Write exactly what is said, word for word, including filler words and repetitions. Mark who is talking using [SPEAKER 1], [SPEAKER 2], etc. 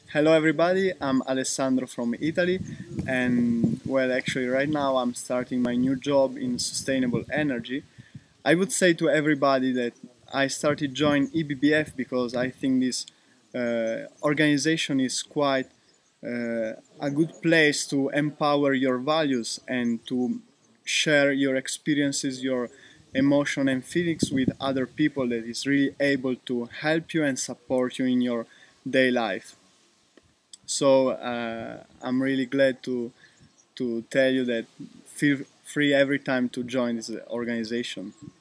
[SPEAKER 1] Hello everybody, I'm Alessandro from Italy, and well actually right now I'm starting my new job in sustainable energy. I would say to everybody that I started join E B B F because I think this uh, organization is quite uh, a good place to empower your values and to share your experiences, your emotion and feelings with other people that is really able to help you and support you in your day life. So uh, I'm really glad to to tell you that feel free every time to join this organization.